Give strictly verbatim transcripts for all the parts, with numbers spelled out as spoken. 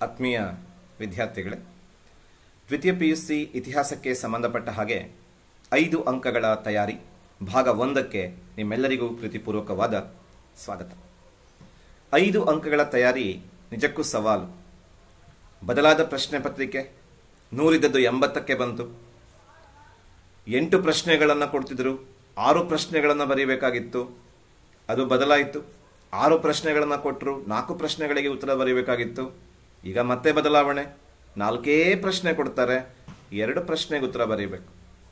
ಆತ್ಮೀಯ ವಿದ್ಯಾರ್ಥಿಗಳೇ, ದ್ವಿತೀಯ ಪಿ ಯು ಸಿ ಇತಿಹಾಸಕ್ಕೆ ಸಂಬಂಧಪಟ್ಟ ಹಾಗೆ ಐದು ಅಂಕಗಳ ತಯಾರಿ ಭಾಗ ಒಂದಕ್ಕೆ ನಿಮ್ಮೆಲ್ಲರಿಗೂ ಪ್ರೀತಿಪೂರ್ವಕವಾದ ಸ್ವಾಗತ. ಐದು ಅಂಕಗಳ ತಯಾರಿ ನಿಜಕ್ಕೂ ಸವಾಲು. ಬದಲಾದ ಪ್ರಶ್ನೆ ಪತ್ರಿಕೆ ನೂರಿದ್ದದ್ದು ಎಂಬತ್ತಕ್ಕೆ ಬಂತು. ಎಂಟು ಪ್ರಶ್ನೆಗಳನ್ನು ಕೊಡ್ತಿದ್ರು, ಆರು ಪ್ರಶ್ನೆಗಳನ್ನು ಬರೀಬೇಕಾಗಿತ್ತು. ಅದು ಬದಲಾಯಿತು. ಆರು ಪ್ರಶ್ನೆಗಳನ್ನು ಕೊಟ್ಟರು, ನಾಲ್ಕು ಪ್ರಶ್ನೆಗಳಿಗೆ ಉತ್ತರ ಬರೀಬೇಕಾಗಿತ್ತು. ಈಗ ಮತ್ತೆ ಬದಲಾವಣೆ, ನಾಲ್ಕೇ ಪ್ರಶ್ನೆ ಕೊಡ್ತಾರೆ, ಎರಡು ಪ್ರಶ್ನೆಗೆ ಉತ್ತರ ಬರೀಬೇಕು.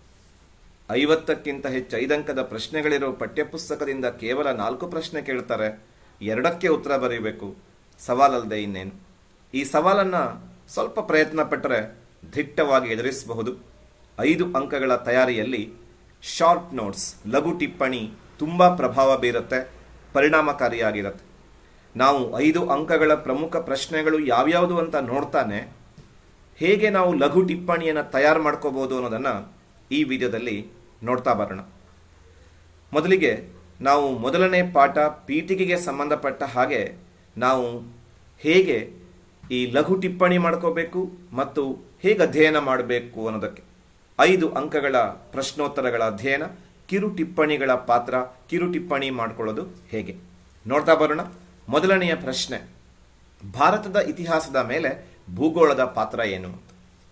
ಐವತ್ತಕ್ಕಿಂತ ಹೆಚ್ಚು ಐದಂಕದ ಪ್ರಶ್ನೆಗಳಿರೋ ಪಠ್ಯಪುಸ್ತಕದಿಂದ ಕೇವಲ ನಾಲ್ಕು ಪ್ರಶ್ನೆ ಕೇಳ್ತಾರೆ, ಎರಡಕ್ಕೆ ಉತ್ತರ ಬರೀಬೇಕು. ಸವಾಲಲ್ಲದೆ ಇನ್ನೇನು. ಈ ಸವಾಲನ್ನು ಸ್ವಲ್ಪ ಪ್ರಯತ್ನ ಪಟ್ಟರೆ ದಿಟ್ಟವಾಗಿ ಎದುರಿಸಬಹುದು. ಐದು ಅಂಕಗಳ ತಯಾರಿಯಲ್ಲಿ ಶಾರ್ಟ್ ನೋಟ್ಸ್, ಲಘು ಟಿಪ್ಪಣಿ ತುಂಬ ಪ್ರಭಾವ ಬೀರುತ್ತೆ, ಪರಿಣಾಮಕಾರಿಯಾಗಿರುತ್ತೆ. ನಾವು ಐದು ಅಂಕಗಳ ಪ್ರಮುಖ ಪ್ರಶ್ನೆಗಳು ಯಾವ್ಯಾವುದು ಅಂತ ನೋಡ್ತಾನೆ ಹೇಗೆ ನಾವು ಲಘು ಟಿಪ್ಪಣಿಯನ್ನು ತಯಾರು ಮಾಡ್ಕೋಬಹುದು ಅನ್ನೋದನ್ನು ಈ ವಿಡಿಯೋದಲ್ಲಿ ನೋಡ್ತಾ ಬರೋಣ. ಮೊದಲಿಗೆ ನಾವು ಮೊದಲನೇ ಪಾಠ ಪೀಠಿಕೆಗೆ ಸಂಬಂಧಪಟ್ಟ ಹಾಗೆ ನಾವು ಹೇಗೆ ಈ ಲಘು ಟಿಪ್ಪಣಿ ಮಾಡ್ಕೋಬೇಕು ಮತ್ತು ಹೇಗೆ ಅಧ್ಯಯನ ಮಾಡಬೇಕು ಅನ್ನೋದಕ್ಕೆ ಐದು ಅಂಕಗಳ ಪ್ರಶ್ನೋತ್ತರಗಳ ಅಧ್ಯಯನ, ಕಿರು ಟಿಪ್ಪಣಿಗಳ ಪಾತ್ರ, ಕಿರು ಟಿಪ್ಪಣಿ ಮಾಡ್ಕೊಳ್ಳೋದು ಹೇಗೆ ನೋಡ್ತಾ ಬರೋಣ. ಮೊದಲನೆಯ ಪ್ರಶ್ನೆ, ಭಾರತದ ಇತಿಹಾಸದ ಮೇಲೆ ಭೂಗೋಳದ ಪಾತ್ರ ಏನು ಅಂತ.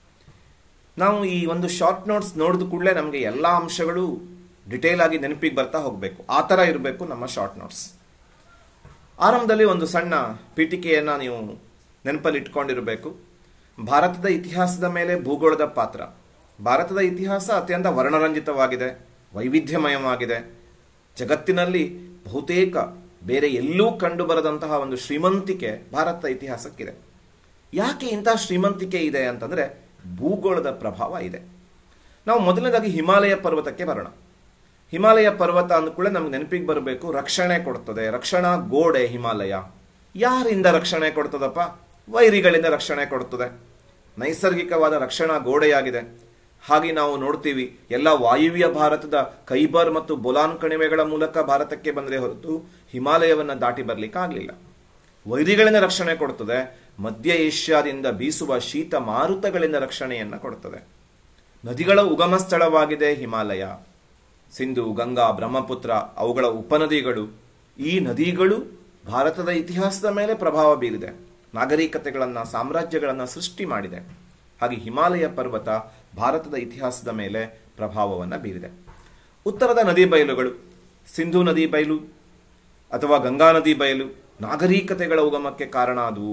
ನಾವು ಈ ಒಂದು ಶಾರ್ಟ್ ನೋಟ್ಸ್ ನೋಡಿದ ಕೂಡಲೇ ನಮಗೆ ಎಲ್ಲ ಅಂಶಗಳು ಡಿಟೇಲ್ ಆಗಿ ನೆನಪಿಗೆ ಬರ್ತಾ ಹೋಗಬೇಕು. ಆ ಥರ ಇರಬೇಕು ನಮ್ಮ ಶಾರ್ಟ್ ನೋಟ್ಸ್. ಆರಂಭದಲ್ಲಿ ಒಂದು ಸಣ್ಣ ಪೀಠಿಕೆಯನ್ನು ನೀವು ನೆನಪಲ್ಲಿ ಇಟ್ಕೊಂಡಿರಬೇಕು. ಭಾರತದ ಇತಿಹಾಸದ ಮೇಲೆ ಭೂಗೋಳದ ಪಾತ್ರ. ಭಾರತದ ಇತಿಹಾಸ ಅತ್ಯಂತ ವರ್ಣರಂಜಿತವಾಗಿದೆ, ವೈವಿಧ್ಯಮಯವಾಗಿದೆ. ಜಗತ್ತಿನಲ್ಲಿ ಬಹುತೇಕ ಬೇರೆ ಎಲ್ಲೂ ಕಂಡು ಬರದಂತಹ ಒಂದು ಶ್ರೀಮಂತಿಕೆ ಭಾರತದ ಇತಿಹಾಸಕ್ಕಿದೆ. ಯಾಕೆ ಇಂತಹ ಶ್ರೀಮಂತಿಕೆ ಇದೆ ಅಂತಂದ್ರೆ ಭೂಗೋಳದ ಪ್ರಭಾವ ಇದೆ. ನಾವು ಮೊದಲನೇದಾಗಿ ಹಿಮಾಲಯ ಪರ್ವತಕ್ಕೆ ಬರೋಣ. ಹಿಮಾಲಯ ಪರ್ವತ ಅಂದ್ಕೂಡಲೇ ನಮ್ಗೆ ನೆನಪಿಗೆ ಬರಬೇಕು, ರಕ್ಷಣೆ ಕೊಡ್ತದೆ, ರಕ್ಷಣಾ ಗೋಡೆ. ಹಿಮಾಲಯ ಯಾರಿಂದ ರಕ್ಷಣೆ ಕೊಡ್ತದಪ್ಪ? ವೈರಿಗಳಿಂದ ರಕ್ಷಣೆ ಕೊಡ್ತದೆ. ನೈಸರ್ಗಿಕವಾದ ರಕ್ಷಣಾ ಗೋಡೆಯಾಗಿದೆ. ಹಾಗೆ ನಾವು ನೋಡ್ತೀವಿ, ಎಲ್ಲ ವಾಯುವ್ಯ ಭಾರತದ ಖೈಬರ್ ಮತ್ತು ಬೊಲಾನ್ ಕಣಿವೆಗಳ ಮೂಲಕ ಭಾರತಕ್ಕೆ ಬಂದರೆ ಹೊರತು ಹಿಮಾಲಯವನ್ನು ದಾಟಿ ಬರ್ಲಿಕ್ಕೆ ಆಗಲಿಲ್ಲ. ವೈರಿಗಳಿಂದ ರಕ್ಷಣೆ ಕೊಡ್ತದೆ. ಮಧ್ಯ ಏಷ್ಯಾದಿಂದ ಬೀಸುವ ಶೀತ ಮಾರುತಗಳಿಂದ ರಕ್ಷಣೆಯನ್ನ ಕೊಡ್ತದೆ. ನದಿಗಳ ಉಗಮ ಸ್ಥಳವಾಗಿದೆ ಹಿಮಾಲಯ. ಸಿಂಧು, ಗಂಗಾ, ಬ್ರಹ್ಮಪುತ್ರ, ಅವುಗಳ ಉಪನದಿಗಳು. ಈ ನದಿಗಳು ಭಾರತದ ಇತಿಹಾಸದ ಮೇಲೆ ಪ್ರಭಾವ ಬೀರಿದೆ, ನಾಗರಿಕತೆಗಳನ್ನ, ಸಾಮ್ರಾಜ್ಯಗಳನ್ನ ಸೃಷ್ಟಿ ಮಾಡಿದೆ. ಹಾಗೆ ಹಿಮಾಲಯ ಪರ್ವತ ಭಾರತದ ಇತಿಹಾಸದ ಮೇಲೆ ಪ್ರಭಾವವನ್ನು ಬೀರಿದೆ. ಉತ್ತರದ ನದಿ ಬಯಲುಗಳು, ಸಿಂಧೂ ನದಿ ಬಯಲು ಅಥವಾ ಗಂಗಾ ನದಿ ಬಯಲು ನಾಗರಿಕತೆಗಳ ಉಗಮಕ್ಕೆ ಕಾರಣ ಆದವು.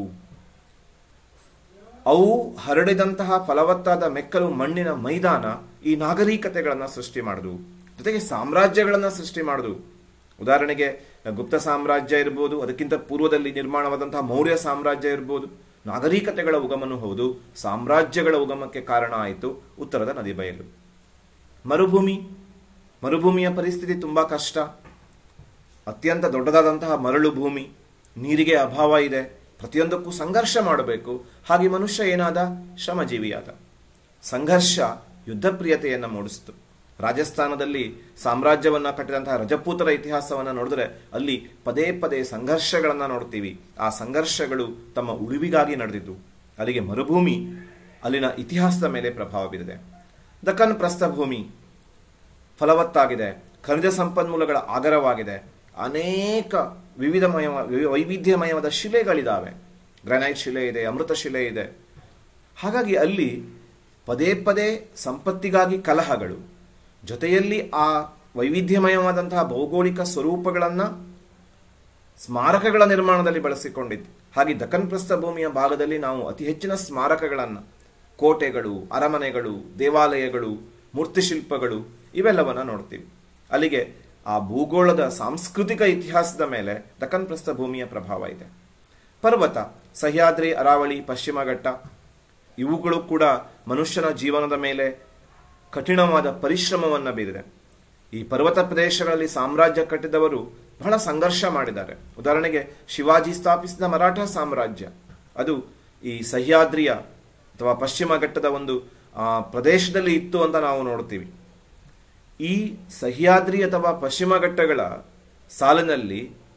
ಅವು ಹರಡಿದಂತಹ ಫಲವತ್ತಾದ ಮೆಕ್ಕಲು ಮಣ್ಣಿನ ಮೈದಾನ ಈ ನಾಗರಿಕತೆಗಳನ್ನು ಸೃಷ್ಟಿ ಮಾಡಿದವು. ಜೊತೆಗೆ ಸಾಮ್ರಾಜ್ಯಗಳನ್ನು ಸೃಷ್ಟಿ ಮಾಡಿದವು. ಉದಾಹರಣೆಗೆ ಗುಪ್ತ ಸಾಮ್ರಾಜ್ಯ ಇರ್ಬೋದು, ಅದಕ್ಕಿಂತ ಪೂರ್ವದಲ್ಲಿ ನಿರ್ಮಾಣವಾದಂತಹ ಮೌರ್ಯ ಸಾಮ್ರಾಜ್ಯ ಇರ್ಬೋದು. ನಾಗರಿಕತೆಗಳ ಉಗಮನೂ ಹೌದು, ಸಾಮ್ರಾಜ್ಯಗಳ ಉಗಮಕ್ಕೆ ಕಾರಣ ಆಯಿತು ಉತ್ತರದ ನದಿ ಬಯಲು. ಮರುಭೂಮಿ, ಮರುಭೂಮಿಯ ಪರಿಸ್ಥಿತಿ ತುಂಬಾ ಕಷ್ಟ. ಅತ್ಯಂತ ದೊಡ್ಡದಾದಂತಹ ಮರಳು ಭೂಮಿ, ನೀರಿಗೆ ಅಭಾವ ಇದೆ, ಪ್ರತಿಯೊಂದಕ್ಕೂ ಸಂಘರ್ಷ ಮಾಡಬೇಕು. ಹಾಗೆ ಮನುಷ್ಯ ಏನಾದ? ಶ್ರಮಜೀವಿಯಾದ. ಸಂಘರ್ಷ ಯುದ್ಧಪ್ರಿಯತೆಯನ್ನು ಮೂಡಿಸಿತು. ರಾಜಸ್ಥಾನದಲ್ಲಿ ಸಾಮ್ರಾಜ್ಯವನ್ನ ಕಟ್ಟಿದಂತಹ ರಜಪೂತರ ಇತಿಹಾಸವನ್ನ ನೋಡಿದ್ರೆ ಅಲ್ಲಿ ಪದೇ ಪದೇ ಸಂಘರ್ಷಗಳನ್ನ ನೋಡ್ತೀವಿ. ಆ ಸಂಘರ್ಷಗಳು ತಮ್ಮ ಉಳಿವಿಗಾಗಿ ನಡೆದಿದ್ದು. ಅಲ್ಲಿಗೆ ಮರುಭೂಮಿ ಅಲ್ಲಿನ ಇತಿಹಾಸದ ಮೇಲೆ ಪ್ರಭಾವ ಬೀರಿದೆ. ದಕ್ಕನ್ ಪ್ರಸ್ಥಭೂಮಿ ಫಲವತ್ತಾಗಿದೆ, ಖನಿಜ ಸಂಪನ್ಮೂಲಗಳ ಆಗರವಾಗಿದೆ. ಅನೇಕ ವಿವಿಧಮಯ ವೈವಿಧ್ಯಮಯವಾದ ಶಿಲೆಗಳಿದಾವೆ. ಗ್ರಾನೈಟ್ ಶಿಲೆ ಇದೆ, ಅಮೃತ ಶಿಲೆ ಇದೆ. ಹಾಗಾಗಿ ಅಲ್ಲಿ ಪದೇ ಪದೇ ಸಂಪತ್ತಿಗಾಗಿ ಕಲಹಗಳು, ಜೊತೆಯಲ್ಲಿ ಆ ವೈವಿಧ್ಯಮಯವಾದಂತಹ ಭೌಗೋಳಿಕ ಸ್ವರೂಪಗಳನ್ನ ಸ್ಮಾರಕಗಳ ನಿರ್ಮಾಣದಲ್ಲಿ ಬಳಸಿಕೊಂಡಿದ್ದು. ಹಾಗೆ ದಕ್ಕನ್ ಪ್ರಸ್ಥಭೂಮಿಯ ಭಾಗದಲ್ಲಿ ನಾವು ಅತಿ ಹೆಚ್ಚಿನ ಸ್ಮಾರಕಗಳನ್ನು, ಕೋಟೆಗಳು, ಅರಮನೆಗಳು, ದೇವಾಲಯಗಳು, ಮೂರ್ತಿಶಿಲ್ಪಗಳು ಇವೆಲ್ಲವನ್ನ ನೋಡ್ತೀವಿ. ಅಲ್ಲಿಗೆ ಆ ಭೂಗೋಳದ ಸಾಂಸ್ಕೃತಿಕ ಇತಿಹಾಸದ ಮೇಲೆ ದಕ್ಕನ್ ಪ್ರಸ್ಥಭೂಮಿಯ ಪ್ರಭಾವ ಇದೆ. ಪರ್ವತ, ಸಹ್ಯಾದ್ರಿ, ಅರಾವಳಿ, ಪಶ್ಚಿಮ ಘಟ್ಟ ಇವುಗಳು ಕೂಡ ಮನುಷ್ಯನ ಜೀವನದ ಮೇಲೆ ಕಠಿಣವಾದ ಪರಿಶ್ರಮವನ್ನು ಬೀರಿದೆ. ಈ ಪರ್ವತ ಪ್ರದೇಶಗಳಲ್ಲಿ ಸಾಮ್ರಾಜ್ಯ ಕಟ್ಟಿದವರು ಬಹಳ ಸಂಘರ್ಷ ಮಾಡಿದ್ದಾರೆ. ಉದಾಹರಣೆಗೆ ಶಿವಾಜಿ ಸ್ಥಾಪಿಸಿದ ಮರಾಠ ಸಾಮ್ರಾಜ್ಯ ಅದು ಈ ಸಹ್ಯಾದ್ರಿಯ ಅಥವಾ ಪಶ್ಚಿಮ ಘಟ್ಟದ ಒಂದು ಪ್ರದೇಶದಲ್ಲಿ ಇತ್ತು ಅಂತ ನಾವು ನೋಡ್ತೀವಿ. ಈ ಸಹ್ಯಾದ್ರಿ ಅಥವಾ ಪಶ್ಚಿಮ ಘಟ್ಟಗಳ ಸಾಲಿನಲ್ಲಿ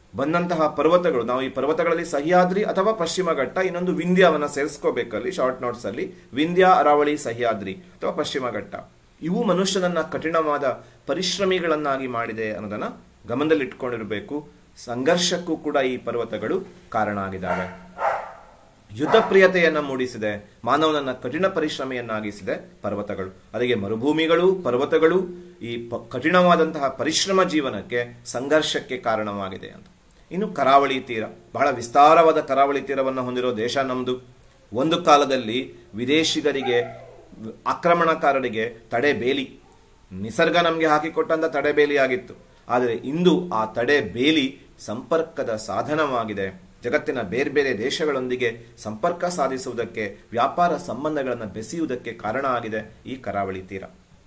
ಬಂದಂತಹ ಪರ್ವತಗಳು, ನಾವು ಈ ಪರ್ವತಗಳಲ್ಲಿ ಸಹ್ಯಾದ್ರಿ ಅಥವಾ ಪಶ್ಚಿಮ ಘಟ್ಟ, ಇನ್ನೊಂದು ವಿಂಧ್ಯವನ್ನ ಸೇರಿಸ್ಕೋಬೇಕಲ್ಲಿ ಶಾರ್ಟ್ ನೋಟ್ಸ್ ಅಲ್ಲಿ, ವಿಂಧ್ಯ, ಅರಾವಳಿ, ಸಹ್ಯಾದ್ರಿ ಅಥವಾ ಪಶ್ಚಿಮ ಘಟ್ಟ. ಇವು ಮನುಷ್ಯನನ್ನ ಕಠಿಣವಾದ ಪರಿಶ್ರಮಿಗಳನ್ನಾಗಿ ಮಾಡಿದೆ ಅನ್ನೋದನ್ನ ಗಮನದಲ್ಲಿಟ್ಕೊಂಡಿರಬೇಕು. ಸಂಘರ್ಷಕ್ಕೂ ಕೂಡ ಈ ಪರ್ವತಗಳು ಕಾರಣ ಆಗಿದ್ದಾವೆ. ಯುದ್ಧ ಪ್ರಿಯತೆಯನ್ನ ಮೂಡಿಸಿದೆ, ಮಾನವನನ್ನ ಕಠಿಣ ಪರಿಶ್ರಮಿಯನ್ನಾಗಿಸಿದೆ ಪರ್ವತಗಳು. ಅದಕ್ಕೆ ಮರುಭೂಮಿಗಳು, ಪರ್ವತಗಳು ಈ ಕಠಿಣವಾದಂತಹ ಪರಿಶ್ರಮ ಜೀವನಕ್ಕೆ, ಸಂಘರ್ಷಕ್ಕೆ ಕಾರಣವಾಗಿದೆ ಅಂತ. ಇನ್ನು ಕರಾವಳಿ ತೀರ, ಬಹಳ ವಿಸ್ತಾರವಾದ ಕರಾವಳಿ ತೀರವನ್ನು ಹೊಂದಿರೋ ದೇಶ ನಮ್ದು. ಒಂದು ಕಾಲದಲ್ಲಿ ವಿದೇಶಿಗರಿಗೆ, ಆಕ್ರಮಣಕಾರರಿಗೆ ತಡೆ ಬೇಲಿ, ನಿಸರ್ಗ ನಮಗೆ ಹಾಕಿಕೊಟ್ಟಂತ ತಡೆ ಬೇಲಿ ಆಗಿತ್ತು. ಆದರೆ ಇಂದು ಆ ತಡೆ ಬೇಲಿ ಸಂಪರ್ಕದ ಸಾಧನವಾಗಿದೆ. ಜಗತ್ತಿನ ಬೇರೆ ಬೇರೆ ದೇಶಗಳೊಂದಿಗೆ ಸಂಪರ್ಕ ಸಾಧಿಸುವುದಕ್ಕೆ, ವ್ಯಾಪಾರ ಸಂಬಂಧಗಳನ್ನು ಬೆಸೆಯುವುದಕ್ಕೆ ಕಾರಣ ಆಗಿದೆ ಈ ಕರಾವಳಿ ತೀರ.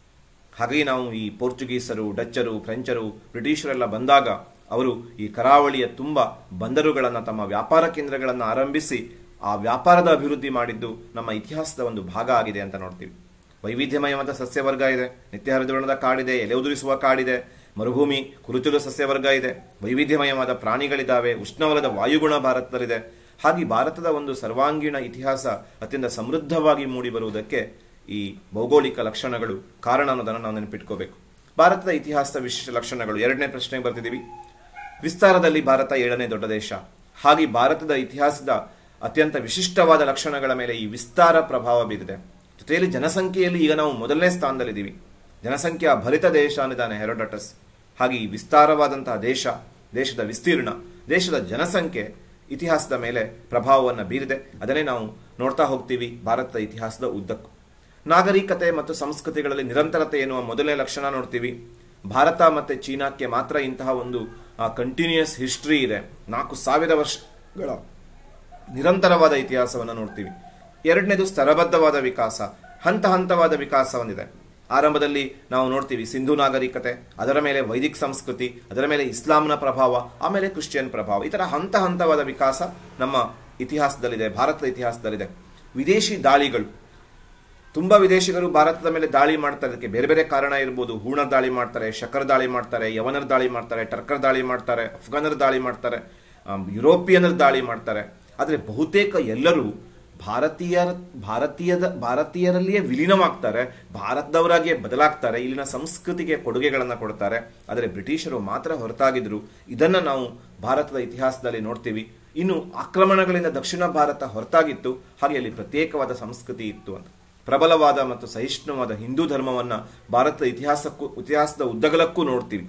ಹಾಗಾಗಿ ನಾವು ಈ ಪೋರ್ಚುಗೀಸರು, ಡಚ್ಚರು, ಫ್ರೆಂಚರು, ಬ್ರಿಟಿಷರೆಲ್ಲ ಬಂದಾಗ ಅವರು ಈ ಕರಾವಳಿಯ ತುಂಬ ಬಂದರುಗಳನ್ನು, ತಮ್ಮ ವ್ಯಾಪಾರ ಕೇಂದ್ರಗಳನ್ನು ಆರಂಭಿಸಿ ಆ ವ್ಯಾಪಾರದ ಅಭಿವೃದ್ಧಿ ಮಾಡಿದ್ದು ನಮ್ಮ ಇತಿಹಾಸದ ಒಂದು ಭಾಗ ಆಗಿದೆ ಅಂತ ನೋಡ್ತೀವಿ. ವೈವಿಧ್ಯಮಯವಾದ ಸಸ್ಯವರ್ಗ ಇದೆ, ನಿತ್ಯ ಹರಿದ್ವರ್ಣದ ಕಾಡಿದೆ, ಎಲೆ ಉದುರಿಸುವ ಕಾಡಿದೆ, ಮರುಭೂಮಿ, ಕುರುಚಲು ಸಸ್ಯವರ್ಗ ಇದೆ, ವೈವಿಧ್ಯಮಯವಾದ ಪ್ರಾಣಿಗಳಿದ್ದಾವೆ, ಉಷ್ಣವಲದ ವಾಯುಗುಣ ಭಾರತದಲ್ಲಿದೆ. ಹಾಗೆ ಭಾರತದ ಒಂದು ಸರ್ವಾಂಗೀಣ ಇತಿಹಾಸ ಅತ್ಯಂತ ಸಮೃದ್ಧವಾಗಿ ಮೂಡಿಬರುವುದಕ್ಕೆ ಈ ಭೌಗೋಳಿಕ ಲಕ್ಷಣಗಳು ಕಾರಣ ಅನ್ನೋದನ್ನು ನಾವು ನೆನಪಿಟ್ಕೋಬೇಕು. ಭಾರತದ ಇತಿಹಾಸದ ವಿಶಿಷ್ಟ ಲಕ್ಷಣಗಳು, ಎರಡನೇ ಪ್ರಶ್ನೆಗೆ ಬರ್ತಿದ್ದೀವಿ. ವಿಸ್ತಾರದಲ್ಲಿ ಭಾರತ ಏಳನೇ ದೊಡ್ಡ ದೇಶ. ಹಾಗೆ ಭಾರತದ ಇತಿಹಾಸದ ಅತ್ಯಂತ ವಿಶಿಷ್ಟವಾದ ಲಕ್ಷಣಗಳ ಮೇಲೆ ಈ ವಿಸ್ತಾರ ಪ್ರಭಾವ ಬೀರಿದೆ. ಜೊತೆಯಲ್ಲಿ ಜನಸಂಖ್ಯೆಯಲ್ಲಿ ಈಗ ನಾವು ಮೊದಲನೇ ಸ್ಥಾನದಲ್ಲಿದ್ದೀವಿ. ಜನಸಂಖ್ಯಾ ಭರಿತ ದೇಶ ಅನ್ನಿದ್ದಾನೆ ಹೆರೋಡಟಸ್. ಹಾಗೆ ಈ ವಿಸ್ತಾರವಾದಂತಹ ದೇಶ, ದೇಶದ ವಿಸ್ತೀರ್ಣ, ದೇಶದ ಜನಸಂಖ್ಯೆ ಇತಿಹಾಸದ ಮೇಲೆ ಪ್ರಭಾವವನ್ನು ಬೀರಿದೆ. ಅದನ್ನೇ ನಾವು ನೋಡ್ತಾ ಹೋಗ್ತೀವಿ ಭಾರತದ ಇತಿಹಾಸದ ಉದ್ದಕ್ಕೂ. ನಾಗರಿಕತೆ ಮತ್ತು ಸಂಸ್ಕೃತಿಗಳಲ್ಲಿ ನಿರಂತರತೆ ಎನ್ನುವ ಮೊದಲನೇ ಲಕ್ಷಣ ನೋಡ್ತೀವಿ. ಭಾರತ ಮತ್ತು ಚೀನಾಕ್ಕೆ ಮಾತ್ರ ಇಂತಹ ಒಂದು ಕಂಟಿನ್ಯೂಯಸ್ ಹಿಸ್ಟ್ರಿ ಇದೆ. ನಾಲ್ಕು ಸಾವಿರ ವರ್ಷಗಳ ನಿರಂತರವಾದ ಇತಿಹಾಸವನ್ನು ನೋಡ್ತೀವಿ. ಎರಡನೇದು ಸ್ತರಬದ್ಧವಾದ ವಿಕಾಸ, ಹಂತ ಹಂತವಾದ ವಿಕಾಸ ಹೊಂದಿದೆ. ಆರಂಭದಲ್ಲಿ ನಾವು ನೋಡ್ತೀವಿ ಸಿಂಧು ನಾಗರಿಕತೆ, ಅದರ ಮೇಲೆ ವೈದಿಕ ಸಂಸ್ಕೃತಿ, ಅದರ ಮೇಲೆ ಇಸ್ಲಾಂನ ಪ್ರಭಾವ, ಆಮೇಲೆ ಕ್ರಿಶ್ಚಿಯನ್ ಪ್ರಭಾವ. ಈ ತರ ಹಂತ ಹಂತವಾದ ವಿಕಾಸ ನಮ್ಮ ಇತಿಹಾಸದಲ್ಲಿದೆ, ಭಾರತದ ಇತಿಹಾಸದಲ್ಲಿದೆ. ವಿದೇಶಿ ದಾಳಿಗಳು, ತುಂಬಾ ವಿದೇಶಿಗರು ಭಾರತದ ಮೇಲೆ ದಾಳಿ ಮಾಡ್ತಾರೆ. ಅದಕ್ಕೆ ಬೇರೆ ಬೇರೆ ಕಾರಣ ಇರ್ಬೋದು. ಹೂಣರ್ ದಾಳಿ ಮಾಡ್ತಾರೆ, ಶಕರ್ ದಾಳಿ ಮಾಡ್ತಾರೆ, ಯವನರ್ ದಾಳಿ ಮಾಡ್ತಾರೆ, ಟರ್ಕರ್ ದಾಳಿ ಮಾಡ್ತಾರೆ, ಅಫ್ಘಾನರ್ ದಾಳಿ ಮಾಡ್ತಾರೆ, ಯುರೋಪಿಯನರ್ ದಾಳಿ ಮಾಡ್ತಾರೆ. ಆದರೆ ಬಹುತೇಕ ಎಲ್ಲರೂ ಭಾರತೀಯರ ಭಾರತೀಯದ ಭಾರತೀಯರಲ್ಲಿಯೇ ವಿಲೀನವಾಗ್ತಾರೆ, ಭಾರತದವರಾಗಿಯೇ ಬದಲಾಗ್ತಾರೆ, ಇಲ್ಲಿನ ಸಂಸ್ಕೃತಿಗೆ ಕೊಡುಗೆಗಳನ್ನು ಕೊಡ್ತಾರೆ. ಆದರೆ ಬ್ರಿಟಿಷರು ಮಾತ್ರ ಹೊರತಾಗಿದ್ರು. ಇದನ್ನ ನಾವು ಭಾರತದ ಇತಿಹಾಸದಲ್ಲಿ ನೋಡ್ತೀವಿ. ಇನ್ನು ಆಕ್ರಮಣಗಳಿಂದ ದಕ್ಷಿಣ ಭಾರತ ಹೊರತಾಗಿತ್ತು, ಹಾಗೆ ಅಲ್ಲಿ ಪ್ರತ್ಯೇಕವಾದ ಸಂಸ್ಕೃತಿ ಇತ್ತು ಅಂತ. ಪ್ರಬಲವಾದ ಮತ್ತು ಸಹಿಷ್ಣುವಾದ ಹಿಂದೂ ಧರ್ಮವನ್ನ ಭಾರತದ ಇತಿಹಾಸಕ್ಕೂ ಇತಿಹಾಸದ ಉದ್ದಗಲಕ್ಕೂ ನೋಡ್ತೀವಿ.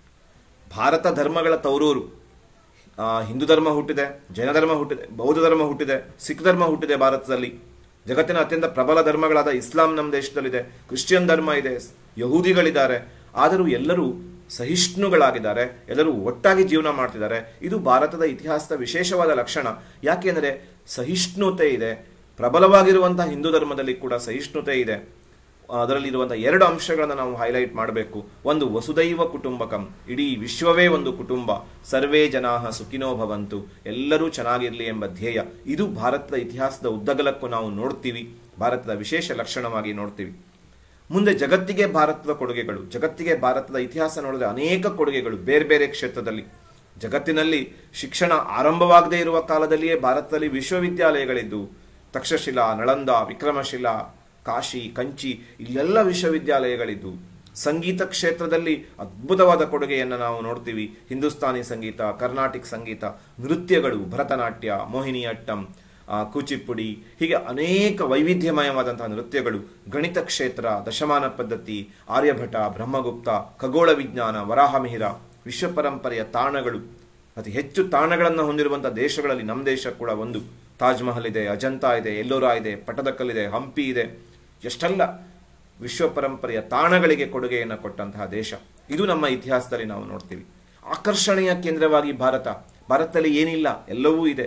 ಭಾರತ ಧರ್ಮಗಳ ತವರೂರು. ಹಿಂದೂ ಧರ್ಮ ಹುಟ್ಟಿದೆ, ಜೈನ ಧರ್ಮ ಹುಟ್ಟಿದೆ, ಬೌದ್ಧ ಧರ್ಮ ಹುಟ್ಟಿದೆ, ಸಿಖ್ ಧರ್ಮ ಹುಟ್ಟಿದೆ ಭಾರತದಲ್ಲಿ. ಜಗತ್ತಿನ ಅತ್ಯಂತ ಪ್ರಬಲ ಧರ್ಮಗಳಾದ ಇಸ್ಲಾಂ ನಮ್ಮ ದೇಶದಲ್ಲಿದೆ, ಕ್ರಿಶ್ಚಿಯನ್ ಧರ್ಮ ಇದೆ, ಯಹೂದಿಗಳಿದ್ದಾರೆ. ಆದರೂ ಎಲ್ಲರೂ ಸಹಿಷ್ಣುಗಳಾಗಿದ್ದಾರೆ, ಎಲ್ಲರೂ ಒಟ್ಟಾಗಿ ಜೀವನ ಮಾಡ್ತಿದ್ದಾರೆ. ಇದು ಭಾರತದ ಇತಿಹಾಸದ ವಿಶೇಷವಾದ ಲಕ್ಷಣ. ಯಾಕೆಂದರೆ ಸಹಿಷ್ಣುತೆ ಇದೆ. ಪ್ರಬಲವಾಗಿರುವಂತಹ ಹಿಂದೂ ಧರ್ಮದಲ್ಲಿ ಕೂಡ ಸಹಿಷ್ಣುತೆ ಇದೆ. ಅದರಲ್ಲಿರುವಂತಹ ಎರಡು ಅಂಶಗಳನ್ನು ನಾವು ಹೈಲೈಟ್ ಮಾಡಬೇಕು. ಒಂದು, ವಸುದೈವ ಕುಟುಂಬಕಂ, ಇಡೀ ವಿಶ್ವವೇ ಒಂದು ಕುಟುಂಬ, ಸರ್ವೇ ಜನಾಃ ಸುಖಿನೋ ಭವಂತು, ಎಲ್ಲರೂ ಚೆನ್ನಾಗಿರಲಿ ಎಂಬ ಧ್ಯೇಯ. ಇದು ಭಾರತದ ಇತಿಹಾಸದ ಉದ್ದಗಲಕ್ಕೂ ನಾವು ನೋಡ್ತೀವಿ, ಭಾರತದ ವಿಶೇಷ ಲಕ್ಷಣವಾಗಿ ನೋಡ್ತೀವಿ. ಮುಂದೆ ಜಗತ್ತಿಗೆ ಭಾರತದ ಕೊಡುಗೆಗಳು. ಜಗತ್ತಿಗೆ ಭಾರತದ ಇತಿಹಾಸ ನೋಡಿದ್ರೆ ಅನೇಕ ಕೊಡುಗೆಗಳು ಬೇರೆ ಬೇರೆ ಕ್ಷೇತ್ರದಲ್ಲಿ. ಜಗತ್ತಿನಲ್ಲಿ ಶಿಕ್ಷಣ ಆರಂಭವಾಗದೇ ಇರುವ ಕಾಲದಲ್ಲಿಯೇ ಭಾರತದಲ್ಲಿ ವಿಶ್ವವಿದ್ಯಾಲಯಗಳಿದ್ದು, ತಕ್ಷಶಿಲಾ, ನಳಂದ, ವಿಕ್ರಮಶಿಲಾ, ಕಾಶಿ, ಕಂಚಿ, ಇಲ್ಲೆಲ್ಲ ವಿಶ್ವವಿದ್ಯಾಲಯಗಳಿದ್ದು. ಸಂಗೀತ ಕ್ಷೇತ್ರದಲ್ಲಿ ಅದ್ಭುತವಾದ ಕೊಡುಗೆಯನ್ನು ನಾವು ನೋಡ್ತೀವಿ. ಹಿಂದೂಸ್ತಾನಿ ಸಂಗೀತ, ಕರ್ನಾಟಿಕ್ ಸಂಗೀತ, ನೃತ್ಯಗಳು, ಭರತನಾಟ್ಯ, ಮೋಹಿನಿಯಟ್ಟಂ, ಕೂಚಿಪುಡಿ, ಹೀಗೆ ಅನೇಕ ವೈವಿಧ್ಯಮಯವಾದಂತಹ ನೃತ್ಯಗಳು. ಗಣಿತ ಕ್ಷೇತ್ರ, ದಶಮಾನ ಪದ್ಧತಿ, ಆರ್ಯಭಟ, ಬ್ರಹ್ಮಗುಪ್ತ, ಖಗೋಳ ವಿಜ್ಞಾನ, ವರಾಹಮಿಹಿರ, ವಿಶ್ವ ಪರಂಪರೆಯ ತಾಣಗಳು. ಅತಿ ಹೆಚ್ಚು ತಾಣಗಳನ್ನು ಹೊಂದಿರುವಂತಹ ದೇಶಗಳಲ್ಲಿ ನಮ್ಮ ದೇಶ ಕೂಡ ಒಂದು. ತಾಜ್ ಮಹಲ್ ಇದೆ, ಅಜಂತಾ ಇದೆ, ಎಲ್ಲೋರಾ ಇದೆ, ಪಟ್ಟದಕಲ್ಲಿದೆ, ಹಂಪಿ ಇದೆ. ಎಷ್ಟೆಲ್ಲ ವಿಶ್ವ ಪರಂಪರೆಯ ತಾಣಗಳಿಗೆ ಕೊಡುಗೆಯನ್ನು ಕೊಟ್ಟಂತಹ ದೇಶ. ಇದು ನಮ್ಮ ಇತಿಹಾಸದಲ್ಲಿ ನಾವು ನೋಡ್ತೀವಿ. ಆಕರ್ಷಣೆಯ ಕೇಂದ್ರವಾಗಿ ಭಾರತ. ಭಾರತದಲ್ಲಿ ಏನಿಲ್ಲ, ಎಲ್ಲವೂ ಇದೆ.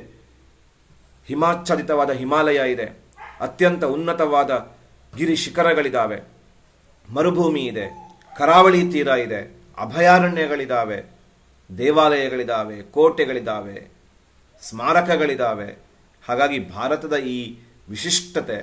ಹಿಮಾಚ್ಛಾದಿತವಾದ ಹಿಮಾಲಯ ಇದೆ, ಅತ್ಯಂತ ಉನ್ನತವಾದ ಗಿರಿ ಶಿಖರಗಳಿದ್ದಾವೆ, ಮರುಭೂಮಿ ಇದೆ, ಕರಾವಳಿ ತೀರ ಇದೆ, ಅಭಯಾರಣ್ಯಗಳಿದ್ದಾವೆ, ದೇವಾಲಯಗಳಿದ್ದಾವೆ, ಕೋಟೆಗಳಿದ್ದಾವೆ, ಸ್ಮಾರಕಗಳಿದ್ದಾವೆ. ಹಾಗಾಗಿ ಭಾರತದ ಈ ವಿಶಿಷ್ಟತೆ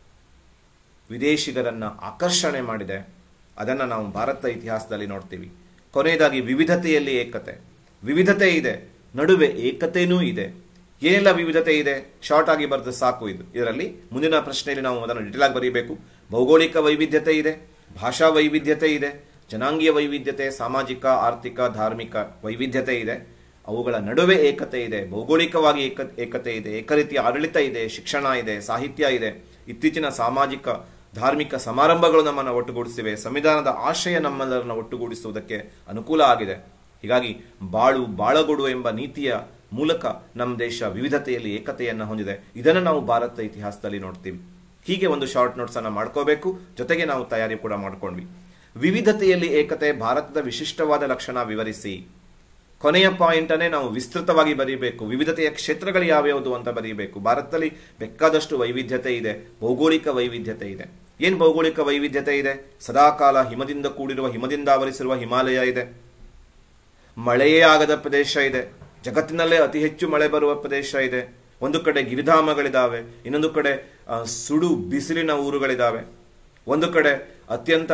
ವಿದೇಶಿಗರನ್ನ ಆಕರ್ಷಣೆ ಮಾಡಿದೆ. ಅದನ್ನು ನಾವು ಭಾರತದ ಇತಿಹಾಸದಲ್ಲಿ ನೋಡ್ತೀವಿ. ಕೊನೆಯದಾಗಿ ವಿವಿಧತೆಯಲ್ಲಿ ಏಕತೆ. ವಿವಿಧತೆ ಇದೆ, ನಡುವೆ ಏಕತೆಯೂ ಇದೆ. ಏನೆಲ್ಲ ವಿವಿಧತೆ ಇದೆ ಶಾರ್ಟ್ ಆಗಿ ಬರೆದು ಸಾಕು. ಇದು ಇದರಲ್ಲಿ ಮುಂದಿನ ಪ್ರಶ್ನೆಯಲ್ಲಿ ನಾವು ಅದನ್ನು ಡಿಟೇಲ್ ಆಗಿ ಬರೀಬೇಕು. ಭೌಗೋಳಿಕ ವೈವಿಧ್ಯತೆ ಇದೆ, ಭಾಷಾ ವೈವಿಧ್ಯತೆ ಇದೆ, ಜನಾಂಗೀಯ ವೈವಿಧ್ಯತೆ, ಸಾಮಾಜಿಕ, ಆರ್ಥಿಕ, ಧಾರ್ಮಿಕ ವೈವಿಧ್ಯತೆ ಇದೆ. ಅವುಗಳ ನಡುವೆ ಏಕತೆ ಇದೆ. ಭೌಗೋಳಿಕವಾಗಿ ಏಕ ಏಕತೆ ಇದೆ, ಏಕರೀತಿಯ ಆಡಳಿತ ಇದೆ, ಶಿಕ್ಷಣ ಇದೆ, ಸಾಹಿತ್ಯ ಇದೆ. ಇತ್ತೀಚಿನ ಸಾಮಾಜಿಕ ಧಾರ್ಮಿಕ ಸಮಾರಂಭಗಳು ನಮ್ಮನ್ನು ಒಟ್ಟುಗೂಡಿಸಿವೆ. ಸಂವಿಧಾನದ ಆಶಯ ನಮ್ಮೆಲ್ಲರನ್ನು ಒಟ್ಟುಗೂಡಿಸುವುದಕ್ಕೆ ಅನುಕೂಲ ಆಗಿದೆ. ಹೀಗಾಗಿ ಬಾಳು ಬಾಳಗೊಡು ಎಂಬ ನೀತಿಯ ಮೂಲಕ ನಮ್ಮ ದೇಶ ವಿವಿಧತೆಯಲ್ಲಿ ಏಕತೆಯನ್ನು ಹೊಂದಿದೆ. ಇದನ್ನು ನಾವು ಭಾರತದ ಇತಿಹಾಸದಲ್ಲಿ ನೋಡ್ತೀವಿ. ಹೀಗೆ ಒಂದು ಶಾರ್ಟ್ ನೋಟ್ಸ್ ಅನ್ನು ಮಾಡ್ಕೋಬೇಕು. ಜೊತೆಗೆ ನಾವು ತಯಾರಿ ಕೂಡ ಮಾಡ್ಕೊಂಡ್ವಿ. ವಿವಿಧತೆಯಲ್ಲಿ ಏಕತೆ ಭಾರತದ ವಿಶಿಷ್ಟವಾದ ಲಕ್ಷಣ ವಿವರಿಸಿ. ಕೊನೆಯ ಪಾಯಿಂಟ್ ಅನ್ನೇ ನಾವು ವಿಸ್ತೃತವಾಗಿ ಬರೀಬೇಕು. ವಿವಿಧತೆಯ ಕ್ಷೇತ್ರಗಳು ಯಾವ್ಯಾವುದು ಅಂತ ಬರೀಬೇಕು. ಭಾರತದಲ್ಲಿ ಬೇಕಾದಷ್ಟು ವೈವಿಧ್ಯತೆ ಇದೆ. ಭೌಗೋಳಿಕ ವೈವಿಧ್ಯತೆ ಇದೆ. ಏನ್ ಭೌಗೋಳಿಕ ವೈವಿಧ್ಯತೆ ಇದೆ? ಸದಾಕಾಲ ಹಿಮದಿಂದ ಕೂಡಿರುವ, ಹಿಮದಿಂದ ಆವರಿಸಿರುವ ಹಿಮಾಲಯ ಇದೆ. ಮಳೆಯೇ ಆಗದ ಪ್ರದೇಶ ಇದೆ. ಜಗತ್ತಿನಲ್ಲೇ ಅತಿ ಹೆಚ್ಚು ಮಳೆ ಬರುವ ಪ್ರದೇಶ ಇದೆ. ಒಂದು ಕಡೆ ಗಿರಿಧಾಮಗಳಿದಾವೆ, ಇನ್ನೊಂದು ಕಡೆ ಸುಡು ಬಿಸಿಲಿನ ಊರುಗಳಿದಾವೆ. ಒಂದು ಕಡೆ ಅತ್ಯಂತ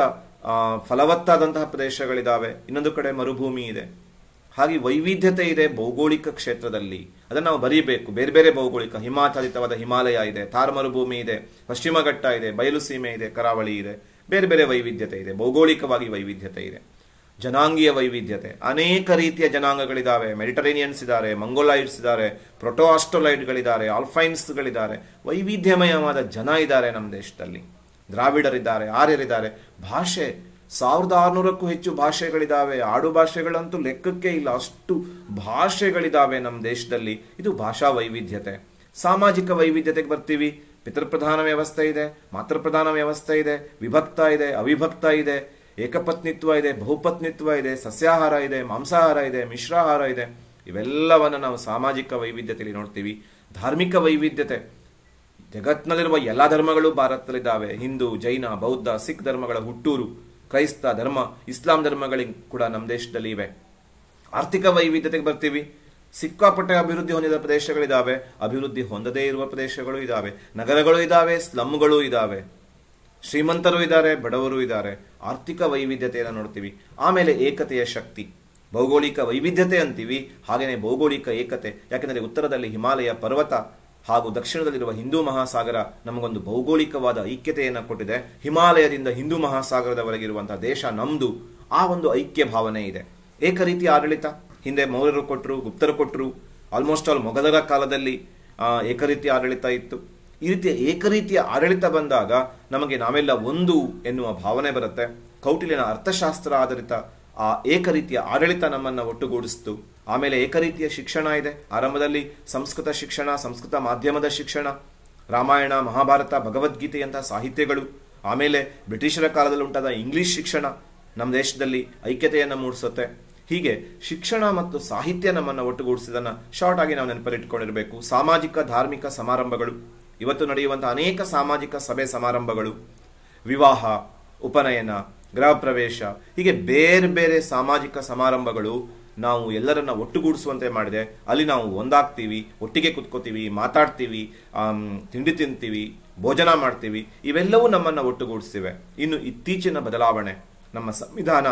ಫಲವತ್ತಾದಂತಹ ಪ್ರದೇಶಗಳಿದಾವೆ, ಇನ್ನೊಂದು ಕಡೆ ಮರುಭೂಮಿ ಇದೆ. ಹಾಗೆ ವೈವಿಧ್ಯತೆ ಇದೆ ಭೌಗೋಳಿಕ ಕ್ಷೇತ್ರದಲ್ಲಿ. ಅದನ್ನು ನಾವು ಬರೀಬೇಕು. ಬೇರೆ ಬೇರೆ ಭೌಗೋಳಿಕ, ಹಿಮಾಚ್ಛಾದಿತವಾದ ಹಿಮಾಲಯ ಇದೆ, ಥಾರ್ ಮರುಭೂಮಿ ಇದೆ, ಪಶ್ಚಿಮ ಘಟ್ಟ ಇದೆ, ಬಯಲು ಸೀಮೆ ಇದೆ, ಕರಾವಳಿ ಇದೆ. ಬೇರೆ ಬೇರೆ ವೈವಿಧ್ಯತೆ ಇದೆ. ಭೌಗೋಳಿಕವಾಗಿ ವೈವಿಧ್ಯತೆ ಇದೆ. ಜನಾಂಗೀಯ ವೈವಿಧ್ಯತೆ, ಅನೇಕ ರೀತಿಯ ಜನಾಂಗಗಳಿದ್ದಾವೆ. ಮೆಡಿಟರೇನಿಯನ್ಸ್ ಇದ್ದಾರೆ, ಮಂಗೋಲಾಯ್ಡ್ಸ್ ಇದ್ದಾರೆ, ಪ್ರೊಟೋ ಆಸ್ಟ್ರೋಲೈಡ್ಗಳಿದ್ದಾರೆ, ಆಲ್ಫೈನ್ಸ್ಗಳಿದ್ದಾರೆ. ವೈವಿಧ್ಯಮಯವಾದ ಜನ ಇದ್ದಾರೆ ನಮ್ಮ ದೇಶದಲ್ಲಿ. ದ್ರಾವಿಡರಿದ್ದಾರೆ, ಆರ್ಯರಿದ್ದಾರೆ. ಭಾಷೆ, ಸಾವಿರದ ಆರುನೂರಕ್ಕೂ ಹೆಚ್ಚು ಭಾಷೆಗಳಿದ್ದಾವೆ. ಆಡು ಭಾಷೆಗಳಂತೂ ಲೆಕ್ಕಕ್ಕೆ ಇಲ್ಲ, ಅಷ್ಟು ಭಾಷೆಗಳಿದ್ದಾವೆ ನಮ್ಮ ದೇಶದಲ್ಲಿ. ಇದು ಭಾಷಾ ವೈವಿಧ್ಯತೆ. ಸಾಮಾಜಿಕ ವೈವಿಧ್ಯತೆಗೆ ಬರ್ತೀವಿ. ಪಿತೃಪ್ರಧಾನ ವ್ಯವಸ್ಥೆ ಇದೆ, ಮಾತೃಪ್ರಧಾನ ವ್ಯವಸ್ಥೆ ಇದೆ, ವಿಭಕ್ತ ಇದೆ, ಅವಿಭಕ್ತ ಇದೆ, ಏಕಪತ್ನಿತ್ವ ಇದೆ, ಬಹುಪತ್ನಿತ್ವ ಇದೆ, ಸಸ್ಯಾಹಾರ ಇದೆ, ಮಾಂಸಾಹಾರ ಇದೆ, ಮಿಶ್ರಾಹಾರ ಇದೆ. ಇವೆಲ್ಲವನ್ನು ನಾವು ಸಾಮಾಜಿಕ ವೈವಿಧ್ಯತೆಯಲ್ಲಿ ನೋಡ್ತೀವಿ. ಧಾರ್ಮಿಕ ವೈವಿಧ್ಯತೆ, ಜಗತ್ತಿನಲ್ಲಿರುವ ಎಲ್ಲ ಧರ್ಮಗಳು ಭಾರತದಲ್ಲಿದ್ದಾವೆ. ಹಿಂದೂ, ಜೈನ, ಬೌದ್ಧ, ಸಿಖ್ ಧರ್ಮಗಳ ಹುಟ್ಟೂರು, ಕ್ರೈಸ್ತ ಧರ್ಮ, ಇಸ್ಲಾಂ ಧರ್ಮಗಳಿಗೆ ಕೂಡ ನಮ್ಮ ದೇಶದಲ್ಲಿ ಇವೆ. ಆರ್ಥಿಕ ವೈವಿಧ್ಯತೆಗೆ ಬರ್ತೀವಿ. ಸಿಕ್ಕಾಪಟ್ಟೆ ಅಭಿವೃದ್ಧಿ ಹೊಂದಿದ ಪ್ರದೇಶಗಳಿದ್ದಾವೆ, ಅಭಿವೃದ್ಧಿ ಹೊಂದದೇ ಇರುವ ಪ್ರದೇಶಗಳು ಇದ್ದಾವೆ, ನಗರಗಳು ಇದ್ದಾವೆ, ಸ್ಲಮ್ಗಳು ಇದ್ದಾವೆ, ಶ್ರೀಮಂತರು ಇದ್ದಾರೆ, ಬಡವರು ಇದ್ದಾರೆ. ಆರ್ಥಿಕ ವೈವಿಧ್ಯತೆಯನ್ನು ನೋಡ್ತೀವಿ. ಆಮೇಲೆ ಏಕತೆಯ ಶಕ್ತಿ, ಭೌಗೋಳಿಕ ವೈವಿಧ್ಯತೆ ಅಂತೀವಿ, ಹಾಗೆಯೇ ಭೌಗೋಳಿಕ ಏಕತೆ. ಯಾಕೆಂದರೆ ಉತ್ತರದಲ್ಲಿ ಹಿಮಾಲಯ ಪರ್ವತ ಹಾಗೂ ದಕ್ಷಿಣದಲ್ಲಿರುವ ಹಿಂದೂ ಮಹಾಸಾಗರ ನಮಗೊಂದು ಭೌಗೋಳಿಕವಾದ ಐಕ್ಯತೆಯನ್ನು ಕೊಟ್ಟಿದೆ. ಹಿಮಾಲಯದಿಂದ ಹಿಂದೂ ಮಹಾಸಾಗರದವರೆಗಿರುವಂತಹ ದೇಶ ನಮ್ದು. ಆ ಒಂದು ಐಕ್ಯ ಭಾವನೆ ಇದೆ. ಏಕರೀತಿಯ ಆಡಳಿತ, ಹಿಂದೆ ಮೌರ್ಯರು ಕೊಟ್ಟರು, ಗುಪ್ತರು ಕೊಟ್ಟರು. ಆಲ್ಮೋಸ್ಟ್ ಆಲ್ ಮೊಘಲರ ಕಾಲದಲ್ಲಿ ಏಕರೀತಿಯ ಆಡಳಿತ ಇತ್ತು. ಈ ರೀತಿಯ ಏಕರೀತಿಯ ಆಡಳಿತ ಬಂದಾಗ ನಮಗೆ ನಾವೆಲ್ಲ ಒಂದು ಎನ್ನುವ ಭಾವನೆ ಬರುತ್ತೆ. ಕೌಟಿಲ್ಯನ ಅರ್ಥಶಾಸ್ತ್ರ ಆಧಾರಿತ ಆ ಏಕರೀತಿಯ ಆಡಳಿತ ನಮ್ಮನ್ನ ಒಟ್ಟುಗೂಡಿಸ್ತು. ಆಮೇಲೆ ಏಕರೀತಿಯ ಶಿಕ್ಷಣ ಇದೆ. ಆರಂಭದಲ್ಲಿ ಸಂಸ್ಕೃತ ಶಿಕ್ಷಣ, ಸಂಸ್ಕೃತ ಮಾಧ್ಯಮದ ಶಿಕ್ಷಣ, ರಾಮಾಯಣ, ಮಹಾಭಾರತ, ಭಗವದ್ಗೀತೆಯಂತಹ ಸಾಹಿತ್ಯಗಳು. ಆಮೇಲೆ ಬ್ರಿಟಿಷರ ಕಾಲದಲ್ಲಿ ಉಂಟಾದ ಇಂಗ್ಲಿಷ್ ಶಿಕ್ಷಣ ನಮ್ಮ ದೇಶದಲ್ಲಿ ಐಕ್ಯತೆಯನ್ನು ಮೂಡಿಸುತ್ತೆ. ಹೀಗೆ ಶಿಕ್ಷಣ ಮತ್ತು ಸಾಹಿತ್ಯ ನಮ್ಮನ್ನು ಒಟ್ಟುಗೂಡಿಸಿದನ್ನ ಶಾರ್ಟ್ ಆಗಿ ನಾವು ನೆನಪಲ್ಲಿಟ್ಕೊಂಡಿರಬೇಕು. ಸಾಮಾಜಿಕ ಧಾರ್ಮಿಕ ಸಮಾರಂಭಗಳು, ಇವತ್ತು ನಡೆಯುವಂತಹ ಅನೇಕ ಸಾಮಾಜಿಕ ಸಭೆ ಸಮಾರಂಭಗಳು, ವಿವಾಹ, ಉಪನಯನ, ಗೃಹ ಪ್ರವೇಶ, ಹೀಗೆ ಬೇರೆ ಬೇರೆ ಸಾಮಾಜಿಕ ಸಮಾರಂಭಗಳು ನಾವು ಎಲ್ಲರನ್ನ ಒಟ್ಟುಗೂಡಿಸುವಂತೆ ಮಾಡಿದೆ. ಅಲ್ಲಿ ನಾವು ಒಂದಾಗ್ತೀವಿ, ಒಟ್ಟಿಗೆ ಕುತ್ಕೋತೀವಿ, ಮಾತಾಡ್ತೀವಿ, ತಿಂಡಿ ತಿಂತೀವಿ, ಭೋಜನ ಮಾಡ್ತೀವಿ. ಇವೆಲ್ಲವೂ ನಮ್ಮನ್ನ ಒಟ್ಟುಗೂಡಿಸ್ತಿವೆ. ಇನ್ನು ಇತ್ತೀಚಿನ ಬದಲಾವಣೆ, ನಮ್ಮ ಸಂವಿಧಾನ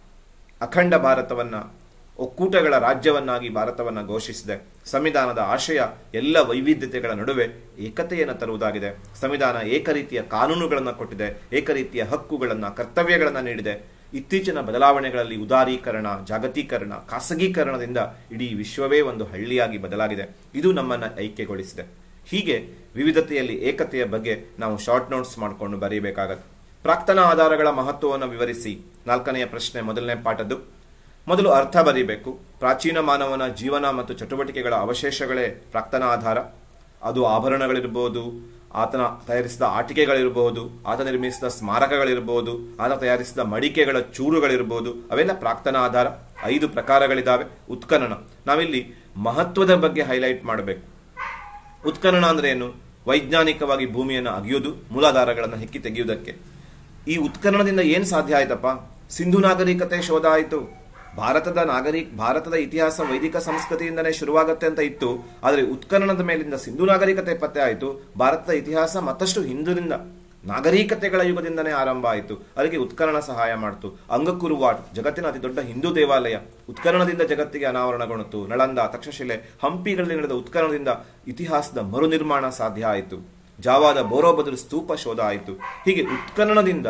ಅಖಂಡ ಭಾರತವನ್ನ, ಒಕ್ಕೂಟಗಳ ರಾಜ್ಯವನ್ನಾಗಿ ಭಾರತವನ್ನ ಘೋಷಿಸಿದೆ. ಸಂವಿಧಾನದ ಆಶಯ ಎಲ್ಲ ವೈವಿಧ್ಯತೆಗಳ ನಡುವೆ ಏಕತೆಯನ್ನು ತರುವುದಾಗಿದೆ. ಸಂವಿಧಾನ ಏಕರೀತಿಯ ಕಾನೂನುಗಳನ್ನು ಕೊಟ್ಟಿದೆ, ಏಕರೀತಿಯ ಹಕ್ಕುಗಳನ್ನ, ಕರ್ತವ್ಯಗಳನ್ನ ನೀಡಿದೆ. ಇತ್ತೀಚಿನ ಬದಲಾವಣೆಗಳಲ್ಲಿ ಉದಾರೀಕರಣ, ಜಾಗತೀಕರಣ, ಖಾಸಗೀಕರಣದಿಂದ ಇಡೀ ವಿಶ್ವವೇ ಒಂದು ಹಳ್ಳಿಯಾಗಿ ಬದಲಾಗಿದೆ. ಇದು ನಮ್ಮನ್ನ ಐಕ್ಯಗೊಳಿಸಿದೆ. ಹೀಗೆ ವಿವಿಧತೆಯಲ್ಲಿ ಏಕತೆಯ ಬಗ್ಗೆ ನಾವು ಶಾರ್ಟ್ ನೋಟ್ಸ್ ಮಾಡಿಕೊಂಡು ಬರೀಬೇಕಾಗತ್ತೆ. ಪ್ರಾಕ್ತನ ಆಧಾರಗಳ ಮಹತ್ವವನ್ನು ವಿವರಿಸಿ, ನಾಲ್ಕನೆಯ ಪ್ರಶ್ನೆ, ಮೊದಲನೇ ಪಾಠದ್ದು. ಮೊದಲು ಅರ್ಥ ಬರೀಬೇಕು. ಪ್ರಾಚೀನ ಮಾನವನ ಜೀವನ ಮತ್ತು ಚಟುವಟಿಕೆಗಳ ಅವಶೇಷಗಳೇ ಪ್ರಾಕ್ತನ ಆಧಾರ. ಅದು ಆಭರಣಗಳಿರ್ಬೋದು, ಆತನ ತಯಾರಿಸಿದ ಆಟಿಕೆಗಳಿರಬಹುದು, ಆತ ನಿರ್ಮಿಸಿದ ಸ್ಮಾರಕಗಳಿರಬಹುದು, ಆತ ತಯಾರಿಸಿದ ಮಡಿಕೆಗಳ ಚೂರುಗಳಿರಬಹುದು, ಅವೆಲ್ಲ ಪ್ರಾಕ್ತನ ಆಧಾರ. ಐದು ಪ್ರಕಾರಗಳಿದ್ದಾವೆ. ಉತ್ಖನನ, ನಾವಿಲ್ಲಿ ಮಹತ್ವದ ಬಗ್ಗೆ ಹೈಲೈಟ್ ಮಾಡಬೇಕು. ಉತ್ಖನನ ಅಂದ್ರೆ ಏನು? ವೈಜ್ಞಾನಿಕವಾಗಿ ಭೂಮಿಯನ್ನು ಅಗೆಯುವುದು, ಮೂಲಾಧಾರಗಳನ್ನು ಹೆಕ್ಕಿ ತೆಗೆಯುವುದಕ್ಕೆ. ಈ ಉತ್ಖನನದಿಂದ ಏನ್ ಸಾಧ್ಯ ಆಯ್ತಪ್ಪ? ಸಿಂಧು ನಾಗರಿಕತೆ ಶೋಧ ಆಯಿತು. ಭಾರತದ ನಾಗರಿಕ ಭಾರತದ ಇತಿಹಾಸ ವೈದಿಕ ಸಂಸ್ಕೃತಿಯಿಂದನೇ ಶುರುವಾಗತ್ತೆ ಅಂತ ಇತ್ತು. ಆದರೆ ಉತ್ಖನನದ ಮೇಲಿಂದ ಸಿಂಧು ನಾಗರಿಕತೆ ಪತ್ತೆ ಆಯಿತು. ಭಾರತದ ಇತಿಹಾಸ ಮತ್ತಷ್ಟು ಹಿಂದಿನಿಂದ ನಾಗರಿಕತೆಗಳ ಯುಗದಿಂದನೇ ಆರಂಭ ಆಯಿತು. ಅದಕ್ಕೆ ಉತ್ಖನನ ಸಹಾಯ ಮಾಡ್ತು. ಅಂಗಕುರುವಾಟ್ ಜಗತ್ತಿನ ಅತಿ ದೊಡ್ಡ ಹಿಂದೂ ದೇವಾಲಯ ಉತ್ಖನನದಿಂದ ಜಗತ್ತಿಗೆ ಅನಾವರಣಗೊಳ್ತು. ನಳಂದ, ತಕ್ಷಶಿಲೆ, ಹಂಪಿಗಳಲ್ಲಿ ನಡೆದ ಉತ್ಖನನದಿಂದ ಇತಿಹಾಸದ ಮರುನಿರ್ಮಾಣ ಸಾಧ್ಯ ಆಯಿತು. ಜಾವಾದ ಬೋರೋಬದ್ರ ಸ್ತೂಪ ಶೋಧ ಆಯಿತು. ಹೀಗೆ ಉತ್ಖನನದಿಂದ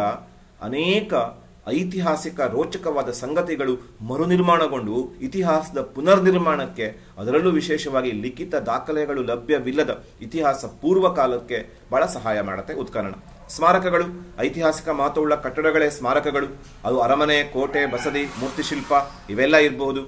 ಅನೇಕ ಐತಿಹಾಸಿಕ ರೋಚಕವಾದ ಸಂಗತಿಗಳು ಮರುನಿರ್ಮಾಣಗೊಂಡು ಇತಿಹಾಸದ ಪುನರ್ನಿರ್ಮಾಣಕ್ಕೆ, ಅದರಲ್ಲೂ ವಿಶೇಷವಾಗಿ ಲಿಖಿತ ದಾಖಲೆಗಳು ಲಭ್ಯವಿಲ್ಲದ ಇತಿಹಾಸ ಪೂರ್ವ ಕಾಲಕ್ಕೆ ಬಹಳ ಸಹಾಯ ಮಾಡುತ್ತೆ ಉತ್ಖನನ. ಸ್ಮಾರಕಗಳು, ಐತಿಹಾಸಿಕ ಮಹತ್ವವುಳ್ಳ ಕಟ್ಟಡಗಳೇ ಸ್ಮಾರಕಗಳು. ಅದು ಅರಮನೆ, ಕೋಟೆ, ಬಸದಿ, ಮೂರ್ತಿಶಿಲ್ಪ ಇವೆಲ್ಲ ಇರಬಹುದು.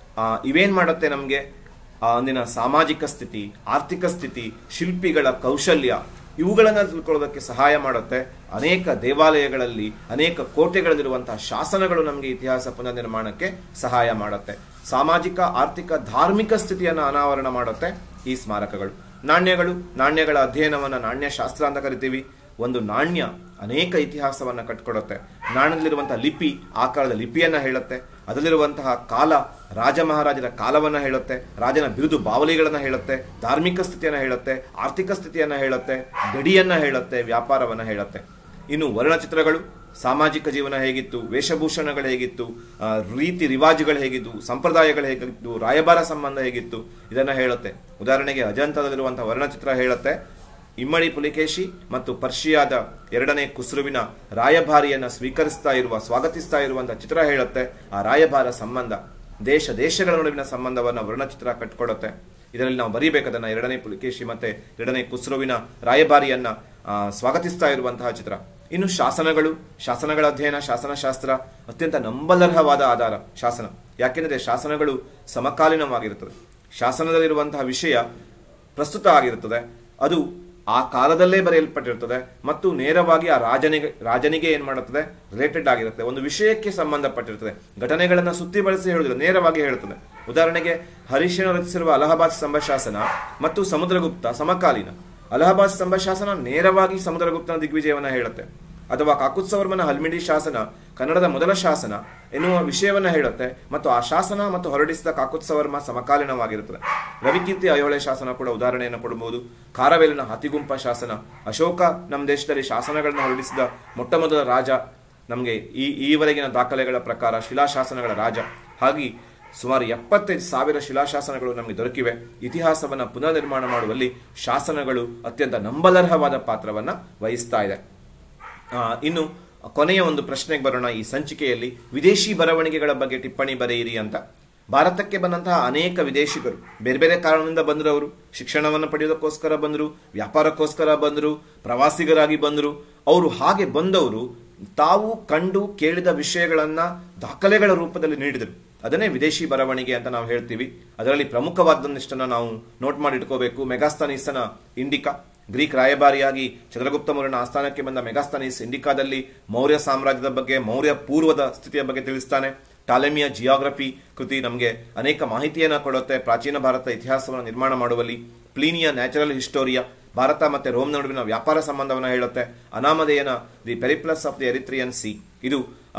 ಇವೇನ್ ಮಾಡುತ್ತೆ ನಮಗೆ ಅಂದಿನ ಸಾಮಾಜಿಕ ಸ್ಥಿತಿ, ಆರ್ಥಿಕ ಸ್ಥಿತಿ, ಶಿಲ್ಪಿಗಳ ಕೌಶಲ್ಯ ಇವುಗಳನ್ನು ತಿಳ್ಕೊಳ್ಳೋದಕ್ಕೆ ಸಹಾಯ ಮಾಡುತ್ತೆ. ಅನೇಕ ದೇವಾಲಯಗಳಲ್ಲಿ, ಅನೇಕ ಕೋಟೆಗಳಲ್ಲಿರುವಂತಹ ಶಾಸನಗಳು ನಮಗೆ ಇತಿಹಾಸ ಪುನರ್ನಿರ್ಮಾಣಕ್ಕೆ ಸಹಾಯ ಮಾಡುತ್ತೆ. ಸಾಮಾಜಿಕ, ಆರ್ಥಿಕ, ಧಾರ್ಮಿಕ ಸ್ಥಿತಿಯನ್ನು ಅನಾವರಣ ಮಾಡುತ್ತೆ ಈ ಸ್ಮಾರಕಗಳು. ನಾಣ್ಯಗಳು, ನಾಣ್ಯಗಳ ಅಧ್ಯಯನವನ್ನು ನಾಣ್ಯಶಾಸ್ತ್ರ ಅಂತ ಕರಿತೀವಿ. ಒಂದು ನಾಣ್ಯ ಅನೇಕ ಇತಿಹಾಸವನ್ನು ಕಟ್ಕೊಡುತ್ತೆ. ನಾಣ್ಯದಲ್ಲಿರುವಂತಹ ಲಿಪಿ ಆ ಕಾಲದ ಲಿಪಿಯನ್ನ ಹೇಳುತ್ತೆ. ಅದರಲ್ಲಿರುವಂತಹ ಕಾಲ ರಾಜ ಮಹಾರಾಜರ ಕಾಲವನ್ನ ಹೇಳುತ್ತೆ. ರಾಜನ ಬಿರುದು ಬಾವಲಿಗಳನ್ನ ಹೇಳುತ್ತೆ. ಧಾರ್ಮಿಕ ಸ್ಥಿತಿಯನ್ನ ಹೇಳುತ್ತೆ. ಆರ್ಥಿಕ ಸ್ಥಿತಿಯನ್ನ ಹೇಳುತ್ತೆ. ಗಡಿಯನ್ನ ಹೇಳುತ್ತೆ. ವ್ಯಾಪಾರವನ್ನ ಹೇಳುತ್ತೆ. ಇನ್ನು ವರ್ಣಚಿತ್ರಗಳು, ಸಾಮಾಜಿಕ ಜೀವನ ಹೇಗಿತ್ತು, ವೇಷಭೂಷಣಗಳು ಹೇಗಿತ್ತು, ರೀತಿ ರಿವಾಜುಗಳು ಹೇಗಿದ್ದು, ಸಂಪ್ರದಾಯಗಳು ಹೇಗಿತ್ತು, ರಾಯಭಾರ ಸಂಬಂಧ ಹೇಗಿತ್ತು ಇದನ್ನ ಹೇಳುತ್ತೆ. ಉದಾಹರಣೆಗೆ ಅಜಂತದಲ್ಲಿರುವಂತಹ ವರ್ಣಚಿತ್ರ ಹೇಳುತ್ತೆ ಇಮ್ಮಡಿ ಪುಲಿಕೇಶಿ ಮತ್ತು ಪರ್ಷಿಯಾದ ಎರಡನೇ ಕುಸ್ರುವಿನ ರಾಯಭಾರಿಯನ್ನ ಸ್ವೀಕರಿಸ್ತಾ ಇರುವ, ಸ್ವಾಗತಿಸ್ತಾ ಇರುವಂತಹ ಚಿತ್ರ ಹೇಳುತ್ತೆ. ಆ ರಾಯಭಾರ ಸಂಬಂಧ, ದೇಶ ದೇಶಗಳ ನಡುವಿನ ಸಂಬಂಧವನ್ನ ವರ್ಣಚಿತ್ರ ಕಟ್ಕೊಡುತ್ತೆ. ಇದರಲ್ಲಿ ನಾವು ಬರೀಬೇಕದನ್ನ ಎರಡನೇ ಪುಲಿಕೇಶಿ ಮತ್ತೆ ಎರಡನೇ ಕುಸ್ರುವಿನ ರಾಯಭಾರಿಯನ್ನ ಸ್ವಾಗತಿಸ್ತಾ ಇರುವಂತಹ ಚಿತ್ರ. ಇನ್ನು ಶಾಸನಗಳು, ಶಾಸನಗಳ ಅಧ್ಯಯನ, ಶಾಸನಶಾಸ್ತ್ರ ಅತ್ಯಂತ ನಂಬಲರ್ಹವಾದ ಆಧಾರ ಶಾಸನ. ಯಾಕೆಂದ್ರೆ ಶಾಸನಗಳು ಸಮಕಾಲೀನವಾಗಿರುತ್ತದೆ. ಶಾಸನದಲ್ಲಿರುವಂತಹ ವಿಷಯ ಪ್ರಸ್ತುತ ಆಗಿರುತ್ತದೆ. ಅದು ಆ ಕಾಲದಲ್ಲೇ ಬರೆಯಲ್ಪಟ್ಟಿರುತ್ತದೆ ಮತ್ತು ನೇರವಾಗಿ ಆ ರಾಜನಿಗೆ ರಾಜನಿಗೆ ಏನ್ ಮಾಡುತ್ತದೆ, ರಿಲೇಟೆಡ್ ಆಗಿರುತ್ತೆ. ಒಂದು ವಿಷಯಕ್ಕೆ ಸಂಬಂಧಪಟ್ಟಿರುತ್ತದೆ. ಘಟನೆಗಳನ್ನ ಸುತ್ತಿ ಬಳಸಿ ಹೇಳುವುದಿಲ್ಲ, ನೇರವಾಗಿ ಹೇಳುತ್ತದೆ. ಉದಾಹರಣೆಗೆ ಹರೀಶನ ರಚಿಸಿರುವ ಅಲಹಾಬಾದ್ ಸ್ತಂಭ ಶಾಸನ ಮತ್ತು ಸಮುದ್ರಗುಪ್ತ ಸಮಕಾಲೀನ. ಅಲಹಾಬಾದ್ ಸ್ತಂಭ ಶಾಸನ ನೇರವಾಗಿ ಸಮುದ್ರಗುಪ್ತನ ದಿಗ್ವಿಜಯವನ್ನ ಹೇಳುತ್ತೆ. ಅಥವಾ ಕಾಕುತ್ಸವರ್ಮನ ಹಲ್ಮಿಡಿ ಶಾಸನ ಕನ್ನಡದ ಮೊದಲ ಶಾಸನ ಎನ್ನುವ ವಿಷಯವನ್ನ ಹೇಳುತ್ತೆ ಮತ್ತು ಆ ಶಾಸನ ಮತ್ತು ಹೊರಡಿಸಿದ ಕಾಕುತ್ಸವರ್ಮ ಸಮಕಾಲೀನವಾಗಿರುತ್ತದೆ. ರವಿಕೀರ್ತಿ ಐಹೊಳೆ ಶಾಸನ ಕೂಡ ಉದಾಹರಣೆಯನ್ನು ಕೊಡಬಹುದು. ಕಾರವೇಲಿನ ಹತಿಗುಂಪ ಶಾಸನ, ಅಶೋಕ ನಮ್ಮ ದೇಶದಲ್ಲಿ ಶಾಸನಗಳನ್ನು ಹೊರಡಿಸಿದ ಮೊಟ್ಟ ಮೊದಲ ರಾಜ, ನಮಗೆ ಈ ಈವರೆಗಿನ ದಾಖಲೆಗಳ ಪ್ರಕಾರ ಶಿಲಾಶಾಸನಗಳ ರಾಜ. ಹಾಗೆ ಸುಮಾರು ಎಪ್ಪತ್ತೈದು ಸಾವಿರ ಶಿಲಾಶಾಸನಗಳು ನಮಗೆ ದೊರಕಿವೆ. ಇತಿಹಾಸವನ್ನ ಪುನರ್ನಿರ್ಮಾಣ ಮಾಡುವಲ್ಲಿ ಶಾಸನಗಳು ಅತ್ಯಂತ ನಂಬಲರ್ಹವಾದ ಪಾತ್ರವನ್ನ ವಹಿಸ್ತಾ ಇದೆ. ಇನ್ನು ಕೊನೆಯ ಒಂದು ಪ್ರಶ್ನೆಗೆ ಬರೋಣ. ಈ ಸಂಚಿಕೆಯಲ್ಲಿ ವಿದೇಶಿ ಬರವಣಿಗೆಗಳ ಬಗ್ಗೆ ಟಿಪ್ಪಣಿ ಬರೆಯಿರಿ ಅಂತ. ಭಾರತಕ್ಕೆ ಬಂದಂತಹ ಅನೇಕ ವಿದೇಶಿಗರು ಬೇರೆ ಬೇರೆ ಕಾರಣದಿಂದ ಬಂದರು. ಅವರು ಶಿಕ್ಷಣವನ್ನು ಪಡೆಯೋದಕ್ಕೋಸ್ಕರ ಬಂದರು, ವ್ಯಾಪಾರಕ್ಕೋಸ್ಕರ ಬಂದರು, ಪ್ರವಾಸಿಗರಾಗಿ ಬಂದರು. ಅವರು ಹಾಗೆ ಬಂದವರು ತಾವು ಕಂಡು ಕೇಳಿದ ವಿಷಯಗಳನ್ನ ದಾಖಲೆಗಳ ರೂಪದಲ್ಲಿ ನೀಡಿದರು. ಅದನ್ನೇ ವಿದೇಶಿ ಬರವಣಿಗೆ ಅಂತ ನಾವು ಹೇಳ್ತೀವಿ. ಅದರಲ್ಲಿ ಪ್ರಮುಖವಾದನ್ನಿಷ್ಟನ್ನ ನಾವು ನೋಟ್ ಮಾಡಿ ಇಟ್ಕೋಬೇಕು. ಮೆಗಾಸ್ತನೀಸನ ಇಂಡಿಕಾ, ಗ್ರೀಕ್ ರಾಯಭಾರಿಯಾಗಿ ಚಂದ್ರಗುಪ್ತ ಮೌರ್ಯನ ಆಸ್ಥಾನಕ್ಕೆ ಬಂದ ಮೆಗಾಸ್ತನೀಸ್ ಇಂಡಿಕಾದಲ್ಲಿ ಮೌರ್ಯ ಸಾಮ್ರಾಜ್ಯದ ಬಗ್ಗೆ, ಮೌರ್ಯ ಪೂರ್ವದ ಸ್ಥಿತಿಯ ಬಗ್ಗೆ ತಿಳಿಸ್ತಾನೆ. ಟಾಲೆಮಿಯ ಜಿಯೋಗ್ರಫಿ ಕೃತಿ ನಮಗೆ ಅನೇಕ ಮಾಹಿತಿಯನ್ನ ಕೊಡುತ್ತೆ ಪ್ರಾಚೀನ ಭಾರತ ಇತಿಹಾಸವನ್ನು ನಿರ್ಮಾಣ ಮಾಡುವಲ್ಲಿ. ಪ್ಲೀನಿಯ ನ್ಯಾಚುರಲ್ ಹಿಸ್ಟೋರಿಯಾ ಭಾರತ ಮತ್ತೆ ರೋಮ್ ನಡುವಿನ ವ್ಯಾಪಾರ ಸಂಬಂಧವನ್ನ ಹೇಳುತ್ತೆ. ಅನಾಮಧೇಯನ the Periplus of the Erythraean Sea, ಇದು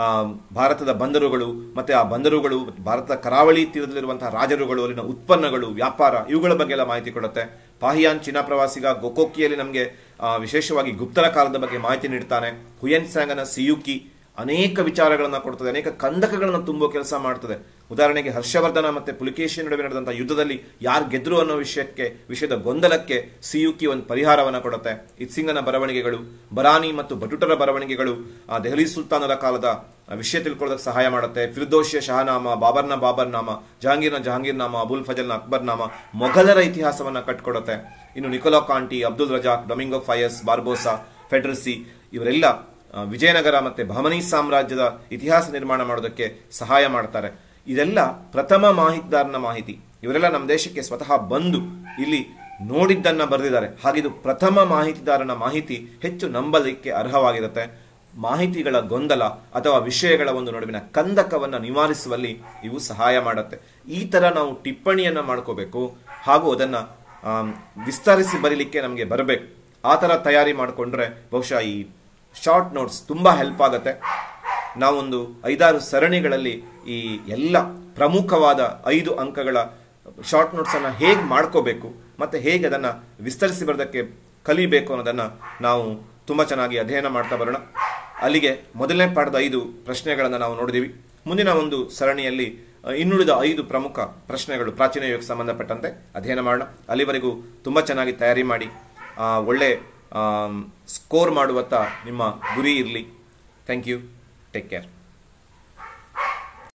ಭಾರತದ ಬಂದರುಗಳು ಮತ್ತೆ ಆ ಬಂದರುಗಳು, ಭಾರತದ ಕರಾವಳಿ ತೀರದಲ್ಲಿರುವಂತಹ ರಾಜರುಗಳು, ಅಲ್ಲಿನ ಉತ್ಪನ್ನಗಳು, ವ್ಯಾಪಾರ ಇವುಗಳ ಬಗ್ಗೆ ಎಲ್ಲ ಮಾಹಿತಿ ಕೊಡುತ್ತೆ. ಪಾಹಿಯಾನ್ ಚೀನಾ ಪ್ರವಾಸಿಗ ಗೊಕೋಕಿಯಲ್ಲಿ ನಮಗೆ ವಿಶೇಷವಾಗಿ ಗುಪ್ತರ ಕಾಲದ ಬಗ್ಗೆ ಮಾಹಿತಿ ನೀಡ್ತಾನೆ. ಹುಯೆನ್ ಸ್ಯಾಂಗನ ಸಿಯುಕಿ ಅನೇಕ ವಿಚಾರಗಳನ್ನ ಕೊಡ್ತದೆ, ಅನೇಕ ಕಂದಕಗಳನ್ನು ತುಂಬುವ ಕೆಲಸ ಮಾಡ್ತದೆ. ಉದಾಹರಣೆಗೆ ಹರ್ಷವರ್ಧನ ಮತ್ತೆ ಪುಲಿಕೇಶಿ ನಡುವೆ ನಡೆದಂತಹ ಯುದ್ಧದಲ್ಲಿ ಯಾರು ಗೆದ್ರು ಅನ್ನೋ ವಿಷಯಕ್ಕೆ ವಿಷಯದ ಗೊಂದಲಕ್ಕೆ ಸಿಯುಕಿ ಒಂದು ಪರಿಹಾರವನ್ನ ಕೊಡುತ್ತೆ. ಇತ್ಸಿಂಗನ ಬರವಣಿಗೆಗಳು, ಬರಾನಿ ಮತ್ತು ಬಟುಟರ ಬರವಣಿಗೆಗಳು ದೆಹಲಿ ಸುಲ್ತಾನರ ಕಾಲದ ವಿಷಯ ತಿಳ್ಕೊಳ್ಳೋದಕ್ಕೆ ಸಹಾಯ ಮಾಡುತ್ತೆ. ಫಿರ್ದೋಷಿಯ ಶಹನಾಮ, ಬಾಬರ್ನ ಬಾಬರ್ ನಾಮ, ಜಹಾಂಗೀರ್ನ ಜಹಾಂಗೀರ್ ನಾಮ, ಅಬುಲ್ ಫಜಲ್ನ ಅಕ್ಬರ್ ನಾಮ ಮೊಘಲರ ಇತಿಹಾಸವನ್ನ ಕಟ್ಕೊಡುತ್ತೆ. ಇನ್ನು Nicola Conti, Abdul Razak, Domingo Paes, Barbosa, Federici ಇವರೆಲ್ಲ ವಿಜಯನಗರ ಮತ್ತೆ ಬಹಮನಿ ಸಾಮ್ರಾಜ್ಯದ ಇತಿಹಾಸ ನಿರ್ಮಾಣ ಮಾಡೋದಕ್ಕೆ ಸಹಾಯ ಮಾಡ್ತಾರೆ. ಇದೆಲ್ಲ ಪ್ರಥಮ ಮಾಹಿತಿದಾರನ ಮಾಹಿತಿ. ಇವರೆಲ್ಲ ನಮ್ಮ ದೇಶಕ್ಕೆ ಸ್ವತಃ ಬಂದು ಇಲ್ಲಿ ನೋಡಿದ್ದನ್ನ ಬರೆದಿದ್ದಾರೆ. ಹಾಗಿದು ಪ್ರಥಮ ಮಾಹಿತಿದಾರನ ಮಾಹಿತಿ ಹೆಚ್ಚು ನಂಬಲಿಕ್ಕೆ ಅರ್ಹವಾಗಿರುತ್ತೆ. ಮಾಹಿತಿಗಳ ಗೊಂದಲ ಅಥವಾ ವಿಷಯಗಳ ಒಂದು ನಡುವಿನ ಕಂದಕವನ್ನ ನಿವಾರಿಸುವಲ್ಲಿ ಇವು ಸಹಾಯ ಮಾಡುತ್ತೆ. ಈ ತರ ನಾವು ಟಿಪ್ಪಣಿಯನ್ನ ಮಾಡ್ಕೋಬೇಕು ಹಾಗೂ ಅದನ್ನ ವಿಸ್ತರಿಸಿ ಬರೀಲಿಕ್ಕೆ ನಮಗೆ ಬರಬೇಕು. ಆ ತರ ತಯಾರಿ ಮಾಡಿಕೊಂಡ್ರೆ ಬಹುಶಃ ಈ ಶಾರ್ಟ್ ನೋಟ್ಸ್ ತುಂಬಾ ಹೆಲ್ಪ್ ಆಗುತ್ತೆ. ನಾವೊಂದು ಐದಾರು ಸರಣಿಗಳಲ್ಲಿ ಈ ಎಲ್ಲ ಪ್ರಮುಖವಾದ ಐದು ಅಂಕಗಳ ಶಾರ್ಟ್ ನೋಟ್ಸ್ ಅನ್ನ ಹೇಗೆ ಮಾಡ್ಕೋಬೇಕು ಮತ್ತೆ ಹೇಗೆ ಅದನ್ನ ವಿಸ್ತರಿಸಿ ಬರೋದಕ್ಕೆ ಕಲಿಬೇಕು ಅನ್ನೋದನ್ನ ನಾವು ತುಂಬ ಚೆನ್ನಾಗಿ ಅಧ್ಯಯನ ಮಾಡ್ತಾ ಬರೋಣ. ಅಲ್ಲಿಗೆ ಮೊದಲನೇ ಪಾಠದ ಐದು ಪ್ರಶ್ನೆಗಳನ್ನು ನಾವು ನೋಡಿದೀವಿ. ಮುಂದಿನ ಒಂದು ಸರಣಿಯಲ್ಲಿ ಇನ್ನುಳಿದ ಐದು ಪ್ರಮುಖ ಪ್ರಶ್ನೆಗಳು ಪ್ರಾಚೀನ ಯುಗಕ್ಕೆ ಸಂಬಂಧಪಟ್ಟಂತೆ ಅಧ್ಯಯನ ಮಾಡೋಣ. ಅಲ್ಲಿವರೆಗೂ ತುಂಬ ಚೆನ್ನಾಗಿ ತಯಾರಿ ಮಾಡಿ ಒಳ್ಳೆ ಸ್ಕೋರ್ ಮಾಡುವತ್ತ ನಿಮ್ಮ ಗುರಿ ಇರಲಿ. Thank you. Take care.